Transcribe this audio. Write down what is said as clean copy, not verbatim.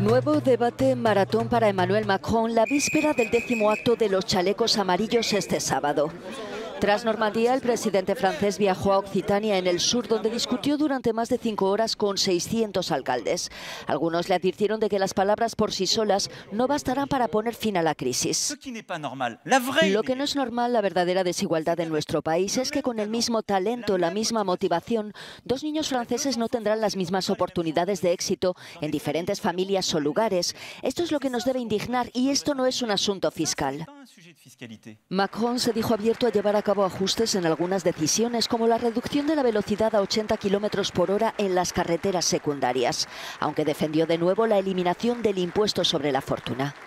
Nuevo debate maratón para Emmanuel Macron la víspera del 10º acto de los chalecos amarillos este sábado. Tras Normandía, el presidente francés viajó a Occitania, en el sur, donde discutió durante más de 5 horas con 600 alcaldes. Algunos le advirtieron de que las palabras por sí solas no bastarán para poner fin a la crisis. Lo que no es normal, la verdadera desigualdad en nuestro país, es que con el mismo talento, la misma motivación, dos niños franceses no tendrán las mismas oportunidades de éxito en diferentes familias o lugares. Esto es lo que nos debe indignar, y esto no es un asunto fiscal. Macron se dijo abierto a llevar a cabo ajustes en algunas decisiones, como la reducción de la velocidad a 80 km por hora en las carreteras secundarias, aunque defendió de nuevo la eliminación del impuesto sobre la fortuna.